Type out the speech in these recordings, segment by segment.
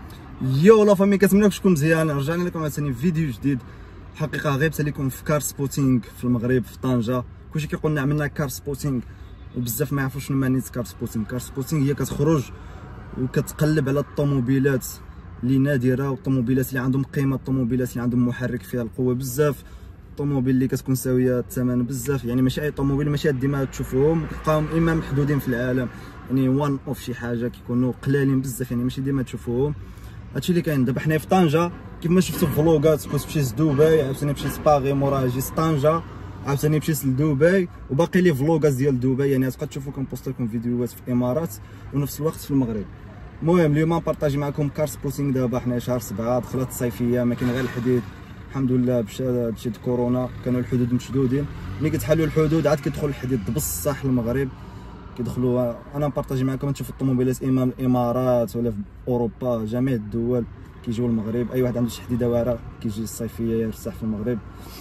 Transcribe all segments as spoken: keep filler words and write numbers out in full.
يو لا فامي، كنتمنى تكون مزيان. رجعنا لكم عاوتاني فيديو جديد. الحقيقه غيبت عليكم في كار سبوتينغ في المغرب في طنجه. كلشي كيقول لنا عملنا كار سبوتينغ وبزاف ما يعرفوش شنو معنى كار سبوتينغ. كار سبوتينغ هي كتخرج وكتقلب على الطوموبيلات اللي نادره والطوموبيلات اللي عندهم قيمه، الطوموبيلات اللي عندهم محرك فيها القوه بزاف، الطوموبيل اللي كتكون ساويه الثمن بزاف. يعني ماشي اي طوموبيل، ماشي ديما تشوفوهم، كتلقاهم اما محدودين في العالم، يعني وان اوف شي حاجه كيكونوا قلالين بزاف، يعني ماشي ديما تشوفوهم. هادشي اللي كاين دابا. حنايا في طنجه كيف ما شفتوا في فلوغات، كنت مشيت لدبي، عاوتاني مشيت لباغي، موراها جيت طنجه، عاوتاني مشيت لدبي، وباقي لي فلوغات ديال دبي. يعني غتبقى تشوفوا كنبوست لكم فيديوهات في الامارات ونفس الوقت في المغرب. المهم اليوم نبارطاجي معكم كار سبوتينغ. دابا حنا شهر سبعة، دخلت الصيفيه، ما كاين غير الحديد الحمد لله. بشي كورونا كانوا الحدود مشدودين، ملي كتحلوا الحدود عاد كيدخل الحديد بصح المغرب كيدخلوا. انا نبارطاجي معكم تشوفوا الطوموبيلات اما من الامارات ولا في اوروبا، جميع الدول كيجيو المغرب. اي واحد عنده شي حديده واعره كيجي الصيفيه يرتاح في المغرب.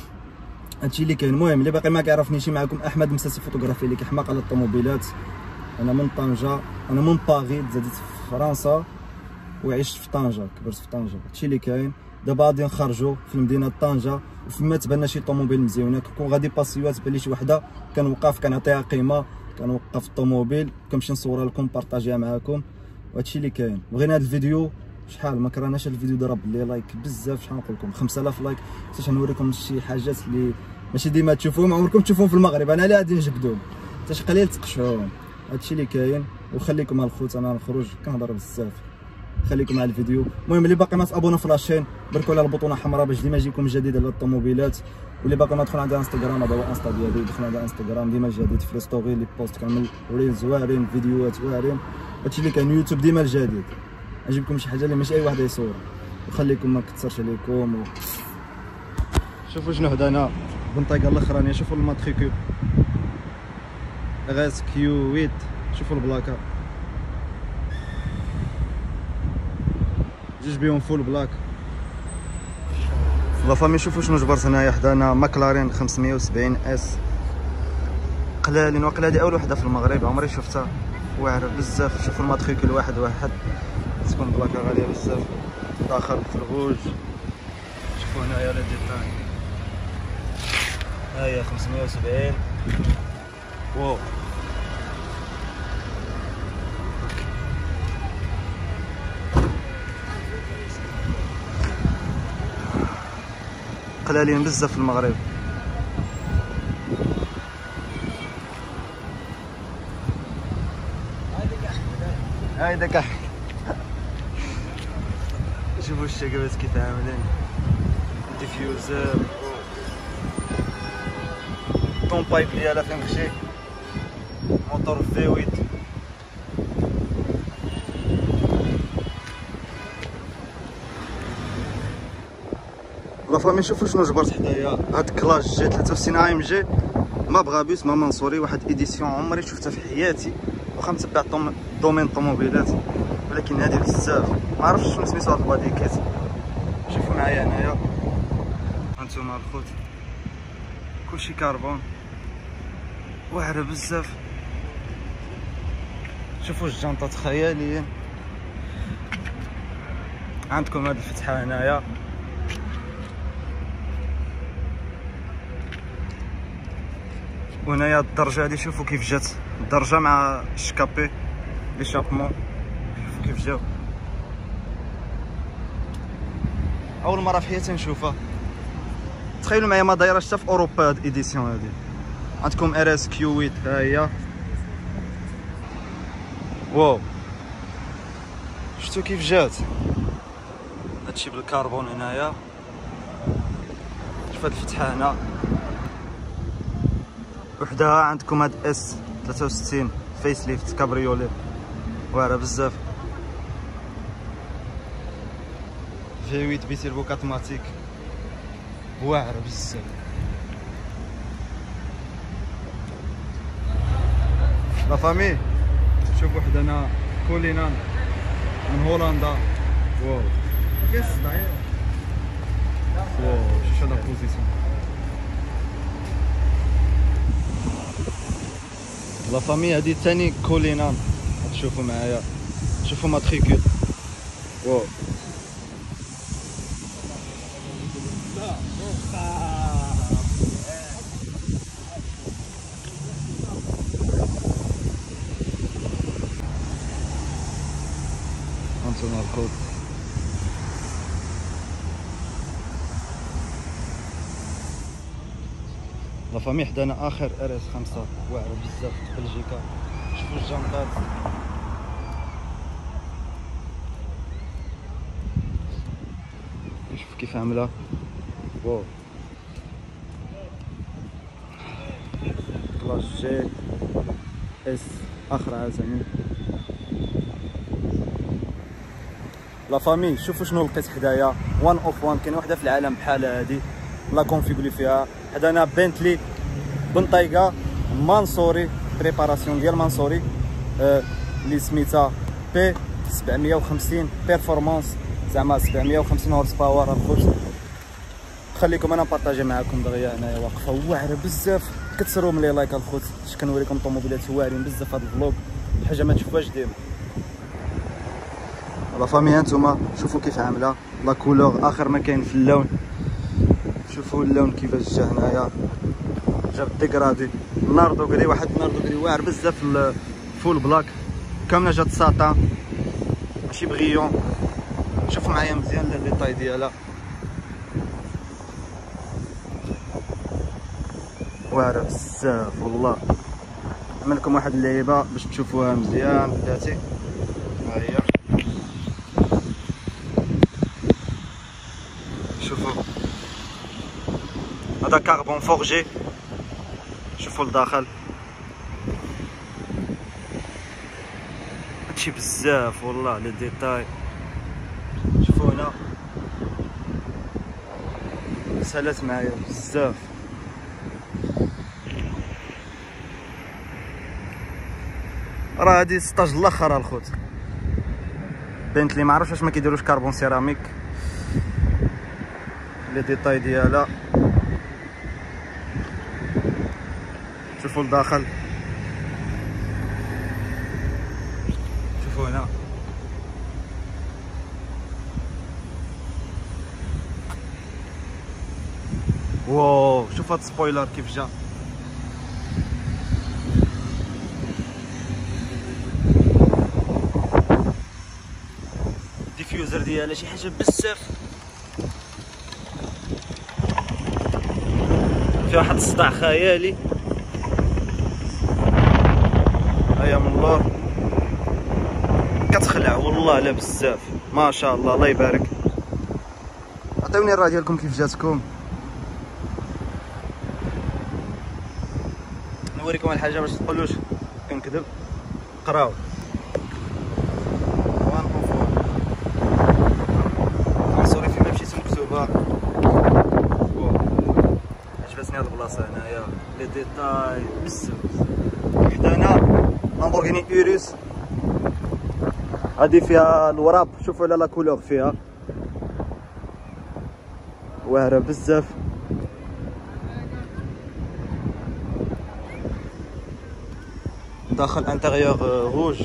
هادشي اللي كاين. المهم اللي باقي ما كيعرفنيش، معكم احمد مسلسل فوتوغرافي اللي كيحماق على الطوموبيلات. انا من طنجه، انا من باغي، تزاديت في فرنسا وعشت في طنجه، كبرت في طنجه. هادشي اللي كاين. دابا غادي نخرجوا في المدينه طنجه، وفما تبان تشي طوموبيل مزيونه كنكون غادي باسيوات تبان لي شي وحده كنوقف كنعطيها قيمه، كنوقف الطوموبيل كنمشي نصورها لكم بارطاجيها معكم. وهادشي اللي كاين. بغينا هذا الفيديو شحال ما كرهناش هذا الفيديو ضرب لي لايك بزاف. شحال نقول لكم خمسة آلاف لايك باش نوريكم شي حاجات اللي ماشي ديما تشوفوهم، عمركم تشوفوهم في المغرب. انا لا غادي نجبدهم حتى شي قليل تقشعوهم. هادشي اللي كاين. وخليكم مع الخوت، انا نخرج كنهضر بزاف. خليكم مع الفيديو. المهم اللي باقي ما تابونا في لاشين بركوا على البطونه حمراء باش ديما يجيكم جديد على الطوموبيلات. واللي باقي ما دخل عندها انستغرام، هذا هو انستا ديالي، دخل عندها انستغرام ديما جديد في لي ستوري لي بوست، كنعمل ريلز واعرين، فيديوهات واعرين. هادشي اللي كاين. يوتيوب ديما الجديد، نجيب لكم شي حاجه اللي ماشي اي واحد يصور. وخليكم ما كثرش عليكم و... شوفوا شنو هدانا بنطيقه الاخرانيه. شوفوا الماتريكول غاز كيو ثمانية، شوفوا البلاكه جوج بيهم فول بلاك. لا فامي شوفوا شنو جبرت هنايا حدانا ماكلارين خمسمية وسبعين اس، قلالين وقيلا هادي اول وحده في المغرب عمري شفتها، واعره بزاف. شوفوا الماتريكول واحد واحد، تكون بلاكه غاليه بزاف، داخل في الغوج. شوفوا هنايا لي ديتاي، ها هي خمسمية وسبعين. واو قلالين بزاف في المغرب. هايدا كاع شوفوا الشقبات كيف عاملين، ديفيوزر، طون بايب ديالها فين مشي، موتور في ثمانية. لا فامي شوفوا شنو جبرت حدايا. هاد كلاش جي ثلاثة وستين ام جي ما بغابيس ما منصوري، واحد ايديسيون عمري شفتها في حياتي، واخا متبع دومين طوموبيلات، ولكن هادي بزاف ما عرفتش شنو سميتو هاد الباديكيت. شوفوا معايا هنايا هانتوما الخوت، كلشي كربون، واعره بزاف. شوفوا الجنطات خياليين. عندكم هاد الفتحه هنايا، وهنايا الدرجه هادي شوفوا كيف جات الدرجه مع الشكابي لي شابمون، شوفوا كيف جاو. اول مره في حياتي نشوفها. تخيلوا معايا ما دايره حتى في اوروبا هاد ايديسيون هادي. عندكم ار اس كيو ثمانية، ها هي. واو شفتوا كيف جات. هادشي بالكربون هنايا. شوف هاد الفتحه هنا وحدها. عندكم هاد اس ثلاثة وستين فيس ليفت كابريولي، واعره بزاف. في ثمانية بيتيربو كاتماتيك، واعره بزاف. لا فامي شوفوا حدانا كولينان من هولندا. واو كيس ضعيف. واو شوف هذا بوزيسيون. لا فامي هادي ثاني كولينان، تشوفوا معايا. شوفوا ماتريكول. واو هانتوما الكود. لا فامي حدانا اخر ار اس خمسة واعر بزاف في بلجيكا. شوفوا الجنطات، شوف كيف عامله. واو كلاس جي اس اخر عاوتاني. لا فامي شوفوا شنو لقيت حدايا، وان اوف وان. كاين وحده في العالم بحال هادي لا كونفيغولي فيها. حدانا بنتلي بنطيقه مانسوري، بريباراسيون ديال مانسوري آه اللي سميتها بي سبعمية وخمسين بيرفورمانس، زعما سبعمية وخمسين هورس باور. الخوت خليكم انا نبارطاجي معكم دغيا هنايا واقفه واعره بزاف. كتسروا من لي لايك الخوت، باش كنوريكم طوموبيلات واعرين بزاف هذا الفلوق، حاجه ما تشوفوهاش ديما. لا فامي هانتوما شوفوا كيف عامله لا كولور، اخر ما كاين في اللون. شوفوا اللون كيفاش جا هنايا، جاب ديكرادي نار دوغري، واحد النار دوغري واعر بزاف فول بلاك كامله، جات ساطا ماشي بغيون. شوفوا معايا مزيان لي طاي ديالها واعره بزاف والله. نعمل لكم واحد اللعيبه باش تشوفوها مزيان بلاتي. ها هي شوفوا هذا كاربون فورجي، شوفوا لداخل هادشي بزاف والله لي ديتاي. شوفوا هنا سالات معايا بزاف. راه هادي ستاج الاخر الخوت. بنتلي ما عرفتش واش ما كيديروش كربون سيراميك. لي ديتاي ديالها شوفوا لداخل، شوفوا هنا واو. شوف هاد سبويلر كيف جا، ديفيوزر ديالها شي حاجه بزاف، فيها واحد الصداع خيالي. هيا من اللور كتخلع والله لا بزاف ما شاء الله الله يبارك. عطيوني الرأي ديالكم كيف جاتكم. نوريكم الحاجه باش تقولوش كنكذب. قراو سوري فيما مشيت مكتوبه. عجبتني هاد البلاصه هنايا، لي ديتاي بزاف. حدانا لامبورغيني اوريس، هادي فيها الوراب. شوفوا على لا كولور فيها واعره بزاف. داخل انتيريور روج.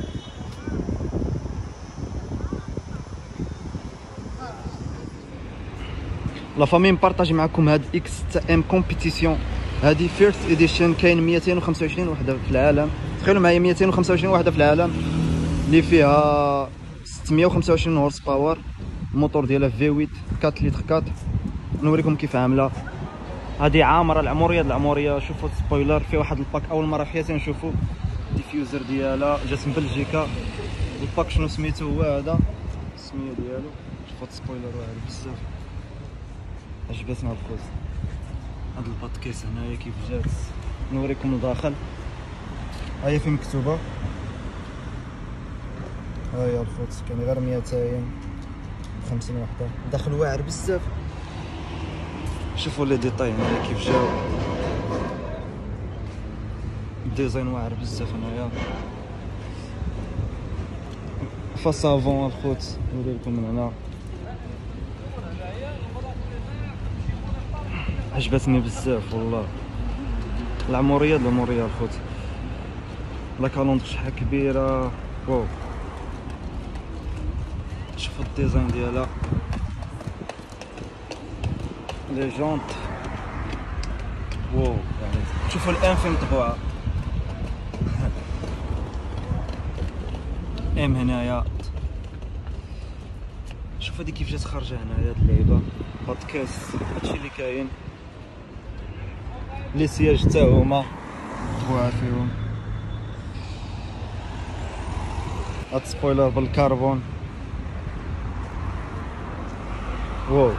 لا فامي نبارطاجي معكم هاد اكس ستة ام كومبيتيسيون. هادي فيرست اديشن، كاين ميتين وخمسة وعشرين وحده في العالم. تخيلوا معايا ميتين وخمسة وعشرين وحده في العالم اللي فيها ستمية وخمسة وعشرين هورس باور. الموتور ديالها في ثمانية أربعة لتر أربعة. نوريكم كيف عامله. هادي عامره العمريه العمريه. شوفوا السبويلر فيه واحد الباك اول مره في حياتي نشوفوا. ديفيوزر ديالها جات من بلجيكا. الباك شنو سميتو هو هذا السميه ديالو. شوفوا السبويلر واعر بزاف، عجبتنا الخوت. هاد الباط كيس هنايا كيف جات. نوريكم الداخل، ها هي فين مكتوبه. ها هي الخوت كاين غير ميتين وخمسين وحده. داخل واعر بزاف. شوفوا لي ديتاي هنايا كيف جاو. الديزاين واعر بزاف هنايا. فاسافون الخوت نوريلكم من هنا. عجبتني بزاف والله. العموريه د العموريه الخوت. لا كالوندر شحال كبيره. واو شوفوا الديزاين ديالها. لي جونط واو يعني شوفوا الان فين مطبوعه. ام هنايا شوف هادي كيف جات خارجه هنايا هاد اللعيبه بودكاس. هادشي اللي كاين. لي سياج حتى هما طبوعه فيهم. هاد سبويلر بالكربون. واو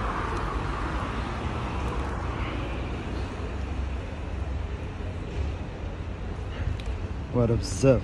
واعره بزاف.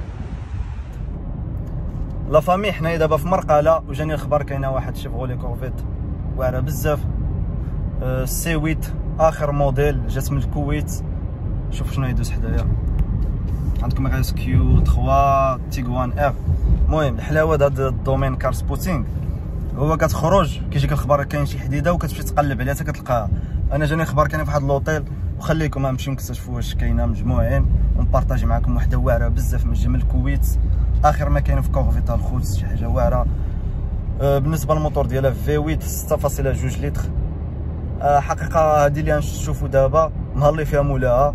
لا فامي حنايا دابا في مرقله وجاني الخبر كاينه واحد شيفرولي كورفيت واعره بزاف. أه سي ثمانية اخر موديل جات من الكويت. شوف شنو يدوز حدايا. عندكم غيس كيو ثلاثة تيغوان ار. المهم الحلاوه هذا الدومين كار سبوتينغ هو كتخرج كيجيك الخبر كاين شي حديده وكتمشي تقلب عليها حتى كتلقاها. انا جاني خبر كاين في واحد لوطيل وخليكم نمشيو نكتشفوا واش كاينه مجموعين ونبارطاجي معكم وحده واعره بزاف من جمال الكويت. اخر ما كاين في كورفيتا الخوت شي حاجه واعره. أه بالنسبه للموتور ديالها في ثمانية ستة فاصلة جوج لتر. أه حقيقه هذه اللي غنشوفوا دابا مهلي فيها مولاها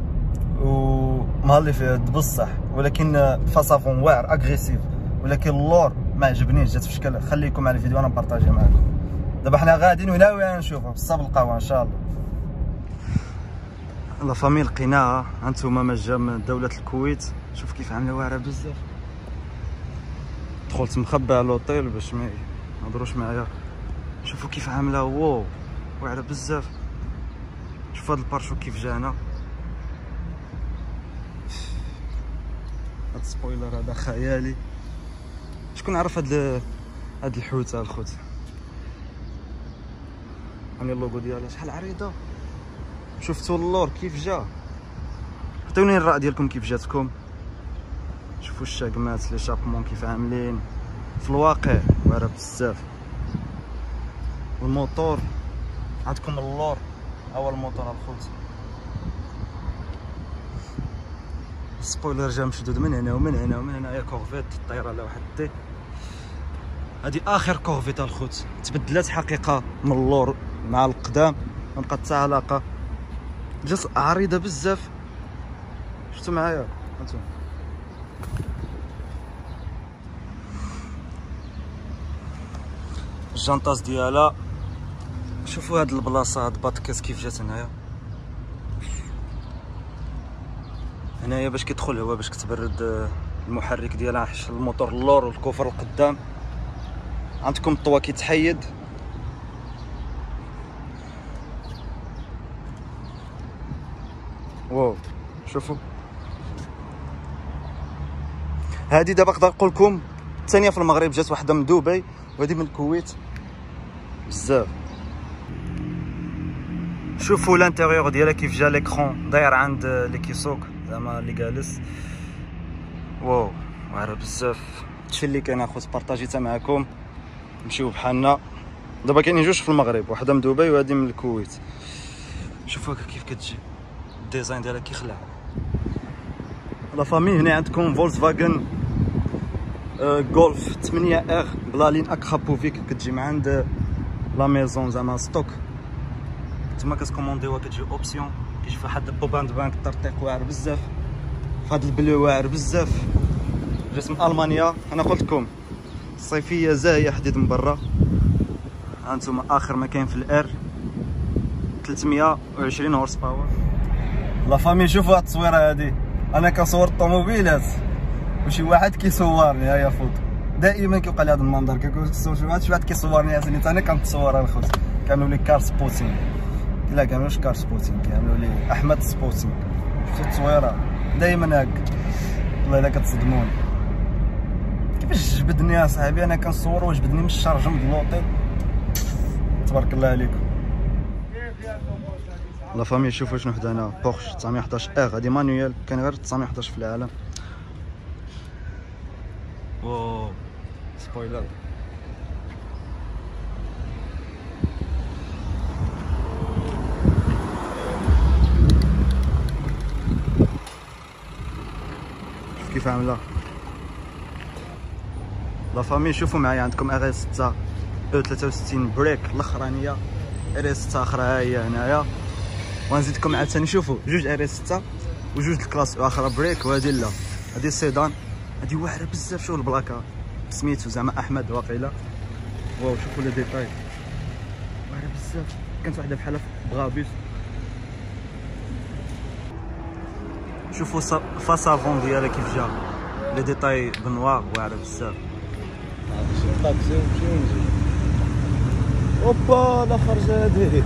ومهلي فيها بصح، ولكن فاسافون واعر اغريسيف، ولكن اللور ما عجبنيش جات في شكل. خليكم على الفيديو انا نبارطاجي معكم. دابا حنا غاديين وناويين نشوفوا بالصبر القهوه ان شاء الله. لا فامي لقيناها هانتوما مجا من دوله الكويت. شوف كيف عامله واعره بزاف. دخلت مخبى على لوطيل باش ما يهضروش معايا. شوفوا كيف عامله. واو واعره بزاف. شوف هذا البارشو كيف جانا. هاد السبويلر هذا خيالي. شكون عرف هاد هاد الحوته الخوت؟ هاني اللوغو ديالها شحال عريضه. شفتوا اللور كيف جا؟ عطيوني الراي ديالكم كيف جاتكم. شوفوا الشاقمات لي شابمون كيف عاملين في الواقع واعره بزاف. والموتور عندكم اللور اول موتور الخوت. السبويلر جا مشدود من هنا ومن هنا ومن هنا. يا كورفيت طايره على واحد الطي. هادي اخر كورفيت الخوت. تبدلات حقيقه من اللور مع القدام ما بقات حتى علاقه. جات عريضه بزاف. شفتوا معايا هانتوما. الجانطاس ديالها. شوفوا هاد البلاصه هاد باتكاس كيف جات هنايا. هنايا باش كيدخل الهواء باش كتبرد المحرك ديالها حش الموتور اللور والكوفر القدام. عندكم الطوا كيتحيد. واو شوفوا هادي دابا نقدر نقول لكم الثانيه في المغرب. جات واحده من دبي وهادي من الكويت بزاف. شوفوا الانتيريور ديالها كيف جا ليكرون داير عند اللي كيسوق زعما اللي جالس. واو واعره بزاف. هادشي اللي كاين اخوت بارطاجيتها معكم. نمشيو بحالنا. دابا كاينين جوج في المغرب واحده من دبي وهادي من الكويت. شوفوا هكا كيف كتجي الديزاين ديالها كيخلع. لا فامي هنا عندكم فولكسفاغن غولف ثمانية ار بلا لين اكرابوفيك. كتجي من عند لا ميزون زعما ستوك. نتوما كتكومونديوها كتجي اوبسيون. كيجي في واحد بوباند بانك ترطيق واعر بزاف. في هاد البلو واعر بزاف. جات من المانيا. انا قلت لكم الصيفيه زاهيه حديد من برا. هانتوما اخر ما كاين في الار ثلاثمية وعشرين هورس باور. لا فامي شوفوا هاد التصويره هادي. انا كنصور الطوموبيلات وشي واحد كيصورني. هيا فوق دائما كيوقع لي هذا المنظر. كنصور شي واحد شي واحد كيصورني عاوتاني انا كنتصور الخوت. كانوا لي كار سبوتينغ. لا كانوش كار سبوتينغ كانوا لي احمد سبوتينغ. شفتوا التصويره دائما هكا. والله الا كتصدموني كيفاش جبدني اصاحبي. انا كنصور وجبدني من الشارجم ديال اللوطيل. تبارك الله عليكم. لا فامي شوفوا شنو حدانا بورش تسعمية وحداش ار. هادي مانويال كاين غير تسعمية وحداش في العالم. واو سبويلر. شوف كيف عامله. لا فامي شوفوا معايا عندكم ار اس ستة او ثلاثة وستين بريك الاخرانيه. ار اس ستة اخرى ها هي هنايا. ونزيدكم عاوتاني شوفوا جوج ار اس ستة وجوج الكلاس اخرى بريك. وهادي لا هادي سيدان. هادي واعره بزاف. شوف البلاكه سميتو زعما احمد واقيلا. واو شوفوا لي ديتاي واعره بزاف. كانت واحده بحالها بغابيس. شوفوا فاسافون ديالها كيف جا لي ديتاي بنوار واعره بزاف. شي طاكسي ونمشيو ونجي. اوبا لا خرج هادي.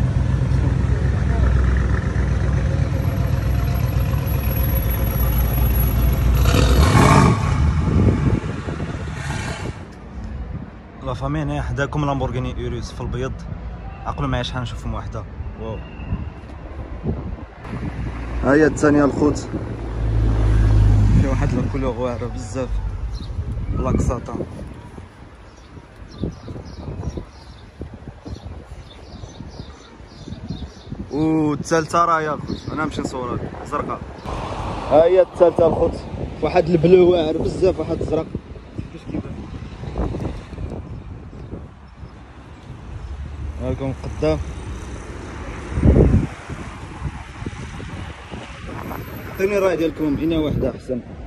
لا فامي هنا حداكم لامبورغيني اوروس في البيض. عقلوا معايا شحال نشوفهم وحده. واو ها هي الثانيه الخوت فيها واحد الكولور واعره بزاف بلاك ساطان. والثالثه راه يا الخوت انا نمشي نصورها زرقاء. ها هي الثالثه الخوت واحد البلو واعر بزاف واحد الزرق كيفاش كيبان. هاكم قدام عطيني الراي ديالكم اين واحده احسن.